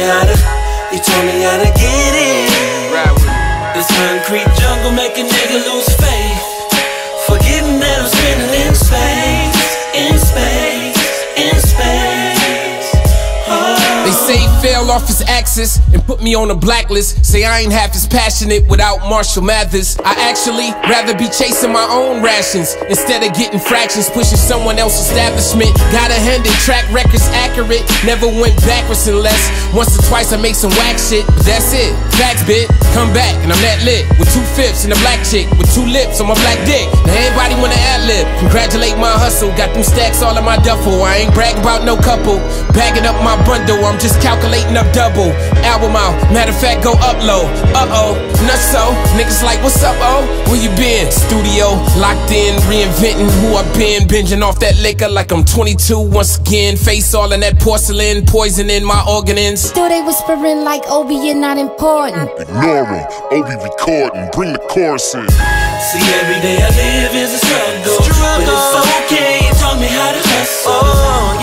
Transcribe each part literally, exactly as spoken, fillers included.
me how to, he told me how to get it. This concrete jungle make a nigga lose faith, forgetting that I'm spinning in space, in space, in space. Oh. They say he fell off his axis and put me on a blacklist. Say I ain't half as passionate without Marshall Mathers. I actually rather be chasing my own rations instead of getting fractions, pushing someone else's establishment. Got a hand in track records accurate, never went backwards unless once or twice I make some whack shit. But that's it, facts bit, come back and I'm that lit with two fifths and a black chick with two lips on my black dick. Now everybody wanna ad-lib, congratulate my hustle. Got them stacks all in my duffel, I ain't bragging about no couple. Bagging up my bundle, I'm just calculating up double. Album out, matter of fact go upload. Uh-oh, nuts so, niggas like what's up oh? Where you been? Studio, locked in, reinventing who I been. Binging off that liquor like I'm twenty-two once again. Face all in that porcelain, poisoning my organs. Still they whispering like Obi, you're not important. Ignore them, Obi recording, bring the chorus in. See, every day I live is a struggle, struggle. But it's okay, you taught me how to hustle. Oh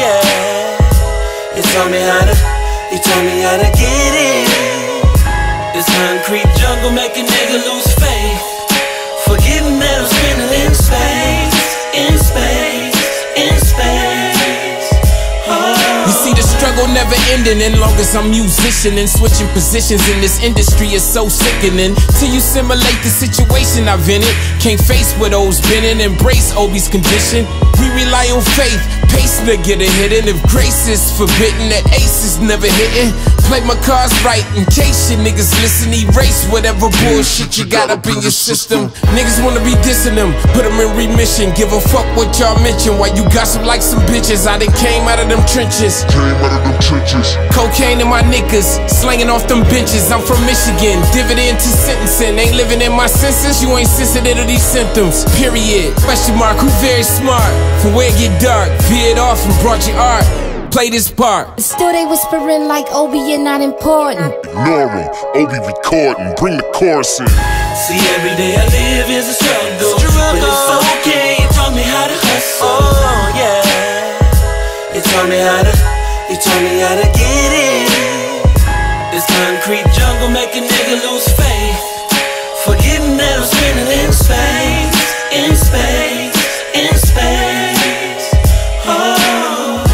yeah, you taught me how to, you taught me how to get it. This concrete jungle make a nigga lose faith, forgetting that I'm spinning in space, in space, in space. Oh. You see the struggle never ending as long as I'm musicianing. Switching positions in this industry is so sickening. Till you simulate the situation I've in it. Can't face what O's been in, embrace Obi's condition. We rely on faith, pace to get a hit in. If grace is forbidden, that ace is never hitting. Play my cards right in case you niggas listen. Erase whatever bullshit you got up in your system. Niggas wanna be dissing them, put them in remission. Give a fuck what y'all mention while you gossip like some bitches. I done came out of them trenches. Came out of them trenches. Cocaine in my knickers, slanging off them benches. I'm from Michigan, dividend to sentencing. Ain't living in my senses, you ain't sensitive to these symptoms. Period. Question mark, who very smart? From where it get dark, veered off and brought your art. Play this part. Still they whispering like Obi, you're not important. Ignore them, Obi recording, bring the chorus in. See, every day I live is a struggle, struggle. But it's okay, you taught me how to hustle. Oh yeah, you taught me how to, you taught me how to get it. This concrete jungle make a nigga lose faith, forgetting that I'm spinning in space, in space, in space. Oh.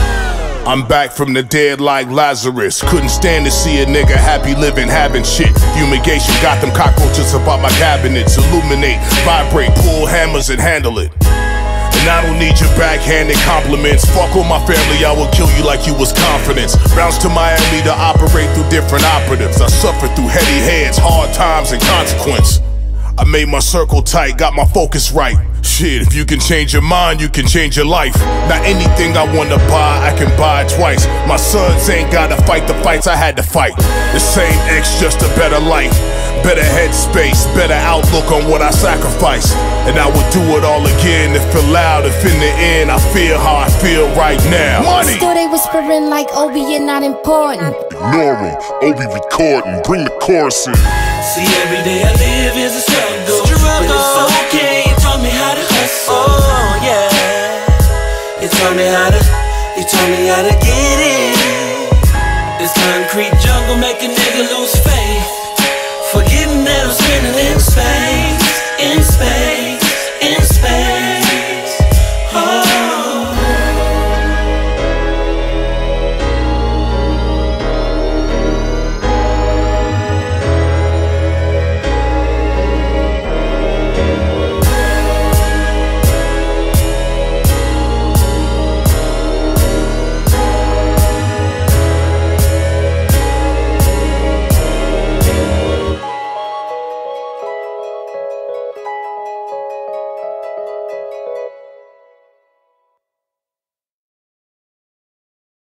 I'm back from the dead like Lazarus. Couldn't stand to see a nigga happy living, having shit. Fumigation got them cockroaches about my cabinets. Illuminate, vibrate, pull hammers and handle it. And I don't need your backhanded compliments. Fuck with my family, I will kill you like you was confidence. Bounce to Miami to operate through different operatives. I suffered through heady heads, hard times and consequence. I made my circle tight, got my focus right. Shit, if you can change your mind, you can change your life. Not anything I wanna buy, I can buy twice. My sons ain't gotta fight the fights I had to fight. The same X, just a better life. Better headspace, better outlook on what I sacrificed. And I would do it all again if allowed. If in the end I feel how I feel right now. Money! Still they whispering like Obi, you're not important. Ignore them, Obi recording, bring the chorus in. See, every day I live is a struggle, struggle. But it's okay, you taught me how to hustle. Oh yeah, you taught me how to, you taught me how to get it. This concrete jungle make a nigga lose faith, forgetting that I'm spinning in space, in space.